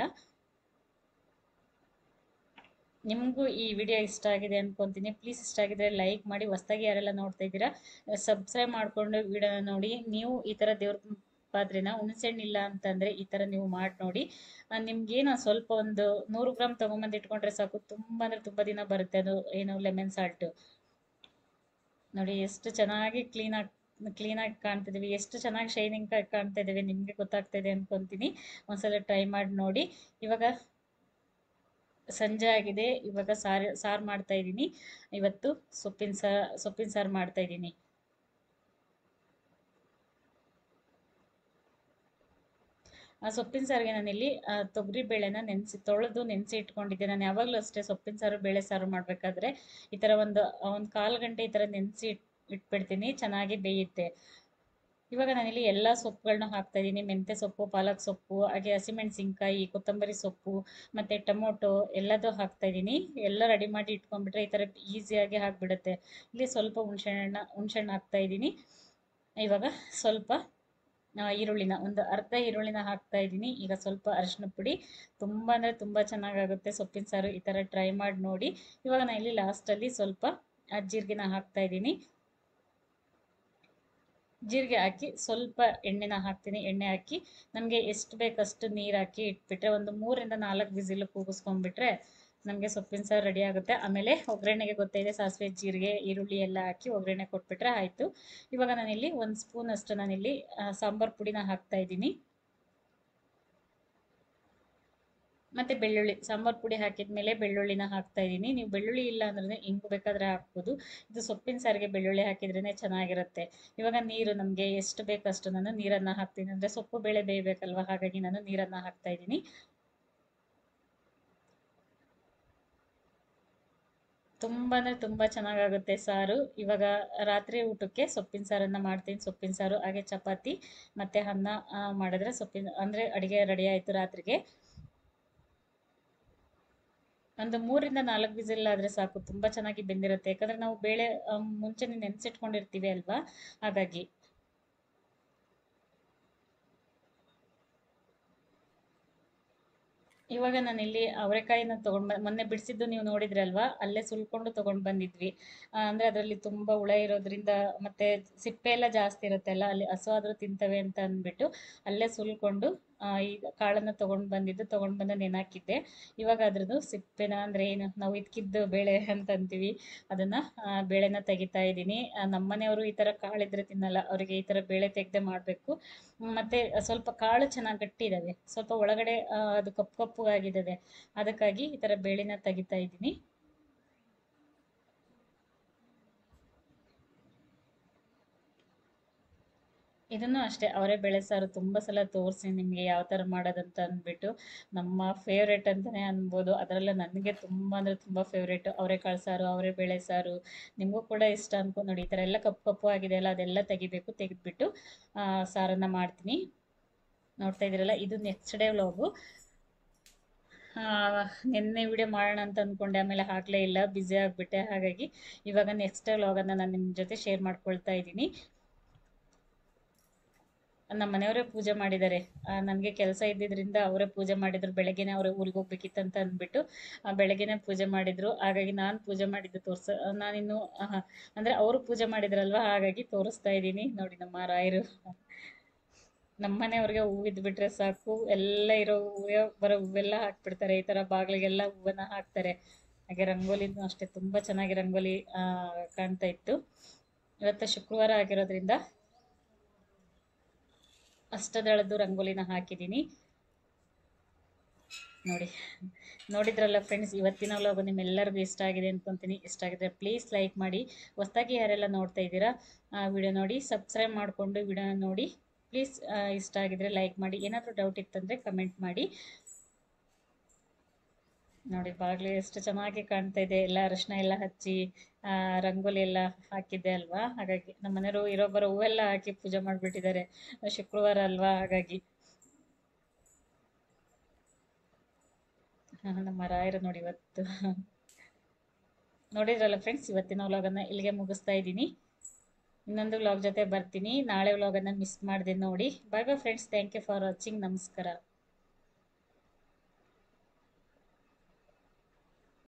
ನಿಮಗೂ ಈ ವಿಡಿಯೋ ಇಷ್ಟ ಆಗಿದೆ ಅಂದ್ಕೊತೀನಿ. ಪ್ಲೀಸ್ ಇಷ್ಟ ಆಗಿದ್ರೆ ಲೈಕ್ ಮಾಡಿ. ಹೊಸದಾಗಿ ಯಾರೆಲ್ಲ ನೋಡ್ತಾ ಇದ್ದೀರಾ ಸಬ್ಸ್ಕ್ರೈಬ್ ಮಾಡಿಕೊಂಡು ವಿಡಿಯೋನ ನೋಡಿ. ನೀವು ಈ ಥರ ದೇವ್ರ ಪಾತ್ರೆನ ಹುಣಸೆಹಣ್ಣಿಲ್ಲ ಅಂತಂದರೆ ಈ ಥರ ನೀವು ಮಾಡಿ ನೋಡಿ. ನಿಮ್ಗೇನು ಸ್ವಲ್ಪ ಒಂದು ನೂರು ಗ್ರಾಮ್ ತೊಗೊಂಬಂದು ಇಟ್ಕೊಂಡ್ರೆ ಸಾಕು, ತುಂಬ ಅಂದರೆ ತುಂಬ ದಿನ ಬರುತ್ತೆ. ಅದು ಏನು ಲೆಮನ್ ಸಾಲ್ಟು ನೋಡಿ, ಎಷ್ಟು ಚೆನ್ನಾಗಿ ಕ್ಲೀನಾಗಿ ಕ್ಲೀನಾಗಿ ಕಾಣ್ತಿದ್ದೀವಿ, ಎಷ್ಟು ಚೆನ್ನಾಗಿ ಶೈನಿಂಗ್ ಕಾಣ್ತಾ ಇದ್ದೀವಿ, ನಿಮಗೆ ಗೊತ್ತಾಗ್ತಾ ಇದೆ ಅಂದ್ಕೊತೀನಿ. ಒಂದ್ಸಲ ಟ್ರೈ ಮಾಡಿ ನೋಡಿ. ಇವಾಗ ಸಂಜೆ ಆಗಿದೆ. ಇವಾಗ ಸಾರು ಸಾರು ಮಾಡ್ತಾ ಇದ್ದೀನಿ. ಇವತ್ತು ಸೊಪ್ಪಿನ ಸಾ ಸೊಪ್ಪಿನ ಸಾರು ಮಾಡ್ತಾ ಇದ್ದೀನಿ. ಆ ಸೊಪ್ಪಿನ ಸಾರಿಗೆ ನಾನಿಲ್ಲಿ ತೊಗರಿ ಬೇಳೆನ ನೆನೆಸಿ ತೊಳೆದು ನೆನೆಸಿ ಇಟ್ಕೊಂಡಿದ್ದೆ. ನಾನು ಯಾವಾಗಲೂ ಅಷ್ಟೇ ಸೊಪ್ಪಿನ ಸಾರು ಬೇಳೆ ಸಾರು ಮಾಡಬೇಕಾದ್ರೆ ಈ ಥರ ಒಂದು ಒಂದು ಕಾಲು ಗಂಟೆ ಈ ಥರ ನೆನೆಸಿ ಇಟ್ ಇಟ್ಬಿಡ್ತೀನಿ, ಚೆನ್ನಾಗಿ ಬೇಯುತ್ತೆ. ಇವಾಗ ನಾನಿಲ್ಲಿ ಎಲ್ಲ ಸೊಪ್ಪುಗಳನ್ನ ಹಾಕ್ತಾ ಇದ್ದೀನಿ. ಮೆಂತ್ಯ ಸೊಪ್ಪು, ಪಾಲಕ್ ಸೊಪ್ಪು, ಹಾಗೆ ಹಸಿಮೆಣಸಿನ್ಕಾಯಿ, ಕೊತ್ತಂಬರಿ ಸೊಪ್ಪು ಮತ್ತು ಟೊಮೊಟೊ ಎಲ್ಲದೂ ಹಾಕ್ತಾ ಇದ್ದೀನಿ. ಎಲ್ಲ ರೆಡಿ ಮಾಡಿ ಇಟ್ಕೊಂಡ್ಬಿಟ್ರೆ ಈ ಥರ ಈಸಿಯಾಗಿ ಆಗಿಬಿಡುತ್ತೆ. ಇಲ್ಲಿ ಸ್ವಲ್ಪ ಹುಣಸೆಹಣ್ಣ ಹುಣಸೆಹಣ್ಣು ಹಾಕ್ತಾ ಇದ್ದೀನಿ. ಇವಾಗ ಸ್ವಲ್ಪ ಈರುಳ್ಳಿನ ಒಂದು ಅರ್ಧ ಈರುಳ್ಳಿನ ಹಾಕ್ತಾ ಇದ್ದೀನಿ. ಈಗ ಸ್ವಲ್ಪ ಅರಿಶಿನ ಪುಡಿ, ತುಂಬ ಅಂದರೆ ತುಂಬ ಚೆನ್ನಾಗಾಗುತ್ತೆ ಸೊಪ್ಪಿನ ಸಾರು, ಈ ಥರ ಟ್ರೈ ಮಾಡಿ ನೋಡಿ. ಇವಾಗ ನಾನು ಇಲ್ಲಿ ಲಾಸ್ಟಲ್ಲಿ ಸ್ವಲ್ಪ ಜೀರಿಗೆನ ಹಾಕ್ತಾ ಇದ್ದೀನಿ. ಜೀರಿಗೆ ಹಾಕಿ ಸ್ವಲ್ಪ ಎಣ್ಣೆನ ಹಾಕ್ತೀನಿ. ಎಣ್ಣೆ ಹಾಕಿ ನಮಗೆ ಎಷ್ಟು ಬೇಕಷ್ಟು ನೀರು ಹಾಕಿ ಇಟ್ಬಿಟ್ರೆ ಒಂದು ಮೂರರಿಂದ ನಾಲ್ಕು ವಿಸಿಲ್ ಕೂಗಿಸ್ಕೊಂಡ್ಬಿಟ್ರೆ ನಮಗೆ ಸೊಪ್ಪಿನ ಸಾರು ರೆಡಿ ಆಗುತ್ತೆ. ಆಮೇಲೆ ಒಗ್ಗರಣೆಗೆ ಗೊತ್ತಾಯಿದೆ ಸಾಸಿವೆ ಜೀರಿಗೆ ಈರುಳ್ಳಿ ಎಲ್ಲ ಹಾಕಿ ಒಗ್ಗರಣೆ ಕೊಟ್ಬಿಟ್ರೆ ಆಯಿತು. ಇವಾಗ ನಾನಿಲ್ಲಿ ಒಂದು ಸ್ಪೂನ್ ಅಷ್ಟು ನಾನಿಲ್ಲಿ ಸಾಂಬಾರು ಪುಡಿನ ಹಾಕ್ತಾ ಇದ್ದೀನಿ. ಮತ್ತು ಬೆಳ್ಳುಳ್ಳಿ ಸಾಂಬಾರು ಪುಡಿ ಹಾಕಿದ ಮೇಲೆ ಬೆಳ್ಳುಳ್ಳಿನ ಹಾಕ್ತಾ ಇದ್ದೀನಿ. ನೀವು ಬೆಳ್ಳುಳ್ಳಿ ಇಲ್ಲ ಅಂದ್ರೆ ಹಿಂಗು ಬೇಕಾದರೆ ಹಾಕ್ಬೋದು. ಇದು ಸೊಪ್ಪಿನ ಸಾರಿಗೆ ಬೆಳ್ಳುಳ್ಳಿ ಹಾಕಿದ್ರೇ ಚೆನ್ನಾಗಿರುತ್ತೆ. ಇವಾಗ ನೀರು ನಮಗೆ ಎಷ್ಟು ಬೇಕಷ್ಟು ಅಷ್ಟು ನಾನು ನೀರನ್ನು ಹಾಕ್ತೀನಿ. ಅಂದರೆ ಸೊಪ್ಪು ಬೇಳೆ ಬೇಯಬೇಕಲ್ವ, ಹಾಗಾಗಿ ನಾನು ನೀರನ್ನು ಹಾಕ್ತಾ ಇದ್ದೀನಿ. ತುಂಬ ಅಂದರೆ ತುಂಬ ಚೆನ್ನಾಗಾಗುತ್ತೆ ಸಾರು. ಇವಾಗ ರಾತ್ರಿ ಊಟಕ್ಕೆ ಸೊಪ್ಪಿನ ಸಾರನ್ನು ಮಾಡ್ತೀನಿ. ಸೊಪ್ಪಿನ ಸಾರು ಹಾಗೆ ಚಪಾತಿ ಮತ್ತು ಅನ್ನ ಮಾಡಿದ್ರೆ ಸೊಪ್ಪಿನ ಅಂದರೆ ಅಡುಗೆ ರೆಡಿ ಆಯಿತು ರಾತ್ರಿಗೆ. ಒಂದು ಮೂರರಿಂದ ನಾಲ್ಕು ವಿಸಿಲ್ ಆದರೆ ಸಾಕು, ತುಂಬ ಚೆನ್ನಾಗಿ ಬೆಂದಿರುತ್ತೆ. ಯಾಕಂದರೆ ನಾವು ಬೇಳೆ ಮುಂಚೆನೇ ನೆನೆಸಿಟ್ಕೊಂಡಿರ್ತೀವಿ ಅಲ್ವಾ, ಹಾಗಾಗಿ. ಇವಾಗ ನಾನಿಲ್ಲಿ ಅವರೆಕಾಯಿನ ತೊಗೊಂಡು ಬ ಮೊನ್ನೆ ಬಿಡಿಸಿದ್ದು ನೀವು ನೋಡಿದ್ರಲ್ವಾ, ಅಲ್ಲೇ ಸುಲ್ಕೊಂಡು ತೊಗೊಂಡು ಬಂದಿದ್ವಿ. ಅಂದರೆ ಅದರಲ್ಲಿ ತುಂಬ ಹುಳ ಇರೋದ್ರಿಂದ ಮತ್ತು ಸಿಪ್ಪೆ ಎಲ್ಲ ಜಾಸ್ತಿ ಇರುತ್ತೆ ಅಲ್ಲ, ಅಲ್ಲಿ ಹಸು ಆದರೂ ತಿಂತವೆ ಅಂತ ಅಂದ್ಬಿಟ್ಟು ಅಲ್ಲೇ ಸುಲ್ಕೊಂಡು ಈಗ ಕಾಳನ್ನು ತೊಗೊಂಡು ಬಂದಿದ್ದು ತೊಗೊಂಡು ಬಂದು ನೆನಾಕಿದ್ದೆ. ಇವಾಗ ಅದ್ರದ್ದು ಸಿಪ್ಪೆನ ಅಂದರೆ ಏನು ನಾವು ಇದ್ಕಿದ್ದು ಬೇಳೆ ಅಂತ ಅಂತೀವಿ, ಅದನ್ನು ಬೇಳೆನ ತೆಗಿತಾ ಇದ್ದೀನಿ. ನಮ್ಮನೆಯವರು ಈ ಥರ ಕಾಳಿದ್ರೆ ತಿನ್ನಲ್ಲ, ಅವರಿಗೆ ಈ ಥರ ಬೇಳೆ ತೆಗೆದೇ ಮಾಡಬೇಕು. ಮತ್ತು ಸ್ವಲ್ಪ ಕಾಳು ಚೆನ್ನಾಗಿ ಗಟ್ಟಿ ಇದ್ದಾವೆ, ಸ್ವಲ್ಪ ಒಳಗಡೆ ಅದು ಕಪ್ಪು ಕಪ್ಪು ಆಗಿದ್ದಾವೆ, ಅದಕ್ಕಾಗಿ ಈ ಥರ ಬೇಳೆನ ತೆಗಿತಾ ಇದ್ದೀನಿ. ಇದನ್ನು ಅಷ್ಟೇ ಅವರೇ ಬೇಳೆ ಸಾರು ತುಂಬ ಸಲ ತೋರಿಸಿ ನಿಮಗೆ ಯಾವ ಥರ ಮಾಡೋದಂತ ಅಂದ್ಬಿಟ್ಟು. ನಮ್ಮ ಫೇವ್ರೇಟ್ ಅಂತಲೇ ಅನ್ಬೋದು. ಅದರಲ್ಲೂ ನನಗೆ ತುಂಬ ಅಂದರೆ ತುಂಬ ಫೇವ್ರೇಟು ಅವರೆಕಾಳು ಸಾರು, ಅವರೇ ಬೇಳೆ ಸಾರು. ನಿಮಗೂ ಕೂಡ ಇಷ್ಟ ಅನ್ಕೊಂಡು ನೋಡಿ. ಈ ಥರ ಎಲ್ಲ ಕಪ್ಪು ಕಪ್ಪು ಆಗಿದೆ ಅಲ್ಲ, ಅದೆಲ್ಲ ತೆಗಿಬೇಕು. ತೆಗೆದ್ಬಿಟ್ಟು ಸಾರನ್ನು ಮಾಡ್ತೀನಿ. ನೋಡ್ತಾ ಇದ್ದೀರಲ್ಲ, ಇದು ನೆಕ್ಸ್ಟ್ ಡೇ ವ್ಲಾಗು. ನಿನ್ನೆ ವಿಡಿಯೋ ಮಾಡೋಣ ಅಂತ ಅಂದ್ಕೊಂಡೆ, ಆಮೇಲೆ ಹಾಕಲೇ ಇಲ್ಲ, ಬ್ಯುಸಿ ಆಗಿಬಿಟ್ಟೆ. ಹಾಗಾಗಿ ಇವಾಗ ನೆಕ್ಸ್ಟ್ ವ್ಲಾಗನ್ನು ನಾನು ನಿಮ್ಮ ಜೊತೆ ಶೇರ್ ಮಾಡ್ಕೊಳ್ತಾ ಇದ್ದೀನಿ. ನಮ್ಮ ಮನೆಯವರೇ ಪೂಜೆ ಮಾಡಿದ್ದಾರೆ. ನನಗೆ ಕೆಲಸ ಇದ್ದಿದ್ದರಿಂದ ಅವರೇ ಪೂಜೆ ಮಾಡಿದರು. ಬೆಳಗ್ಗೆನೇ ಅವರೇ ಊರಿಗೆ ಹೋಗ್ಬೇಕಿತ್ತು ಅಂತ ಅಂದ್ಬಿಟ್ಟು ಬೆಳಗ್ಗೆನೇ ಪೂಜೆ ಮಾಡಿದರು. ಹಾಗಾಗಿ ನಾನು ಪೂಜೆ ಮಾಡಿದ್ದು ತೋರಿಸ ನಾನಿನ್ನು ಅಂದರೆ ಅವರು ಪೂಜೆ ಮಾಡಿದ್ರಲ್ವ, ಹಾಗಾಗಿ ತೋರಿಸ್ತಾ ಇದ್ದೀನಿ. ನೋಡಿ ನಮ್ಮ ರಾಯರು. ನಮ್ಮ ಮನೆಯವ್ರಿಗೆ ಹೂವಿದ್ದು ಬಿಟ್ರೆ ಸಾಕು, ಎಲ್ಲ ಇರೋ ಹೂವೇ ಬರೋ ಹೂವೆಲ್ಲ ಹಾಕ್ಬಿಡ್ತಾರೆ. ಈ ಥರ ಬಾಗಿಲಿಗೆಲ್ಲ ಹೂವನ್ನ ಹಾಕ್ತಾರೆ. ಹಾಗೆ ರಂಗೋಲಿನೂ ಅಷ್ಟೇ ತುಂಬ ಚೆನ್ನಾಗಿ ರಂಗೋಲಿ ಕಾಣ್ತಾ ಇತ್ತು. ಇವತ್ತು ಶುಕ್ರವಾರ ಆಗಿರೋದ್ರಿಂದ ಅಷ್ಟದಳದ್ದು ರಂಗೋಲಿನ ಹಾಕಿದ್ದೀನಿ. ನೋಡಿ ನೋಡಿದ್ರಲ್ಲ ಫ್ರೆಂಡ್ಸ್, ಇವತ್ತಿನ ವ್ಲಾಗ್ ನಿಮ್ಮೆಲ್ಲರಿಗೂ ಇಷ್ಟ ಆಗಿದೆ ಅಂದ್ಕೊತೀನಿ. ಇಷ್ಟ ಆಗಿದ್ರೆ ಪ್ಲೀಸ್ ಲೈಕ್ ಮಾಡಿ. ಹೊಸದಾಗಿ ಯಾರೆಲ್ಲ ನೋಡ್ತಾ ಇದ್ದೀರಾ ವಿಡಿಯೋ ನೋಡಿ ಸಬ್ಸ್ಕ್ರೈಬ್ ಮಾಡಿಕೊಂಡು ವಿಡಿಯೋ ನೋಡಿ ಪ್ಲೀಸ್. ಇಷ್ಟ ಆಗಿದ್ರೆ ಲೈಕ್ ಮಾಡಿ. ಏನಾದರೂ ಡೌಟ್ ಇತ್ತಂದರೆ ಕಮೆಂಟ್ ಮಾಡಿ. ನೋಡಿ ಬಾಗಿಲು ಎಷ್ಟು ಚೆನ್ನಾಗಿ ಕಾಣ್ತಾ ಇದೆ. ಎಲ್ಲ ಅರಶಿನ ಎಲ್ಲ ಹಚ್ಚಿ ರಂಗೋಲಿ ಎಲ್ಲ ಹಾಕಿದ್ದೆ ಅಲ್ವಾ, ಹಾಗಾಗಿ ನಮ್ಮ ಮನೆಯವರು ಇರೋಬ್ಬರ ಹೂವೆಲ್ಲ ಹಾಕಿ ಪೂಜೆ ಮಾಡಿಬಿಟ್ಟಿದ್ದಾರೆ. ಶುಕ್ರವಾರ ಅಲ್ವಾ, ಹಾಗಾಗಿ. ನಮ್ಮ ರಾಯರು ನೋಡಿ ಇವತ್ತು. ನೋಡಿದ್ರಲ್ಲ ಫ್ರೆಂಡ್ಸ್, ಇವತ್ತಿನ ವ್ಲಾಗನ್ನು ಇಲ್ಲಿಗೆ ಮುಗಿಸ್ತಾ ಇದ್ದೀನಿ. ಇನ್ನೊಂದು ವ್ಲಾಗ್ ಜೊತೆ ಬರ್ತೀನಿ. ನಾಳೆ ವ್ಲಾಗನ್ನು ಮಿಸ್ ಮಾಡಿದೆ ನೋಡಿ. Bye bye friends, thank you for watching. ನಮಸ್ಕಾರ.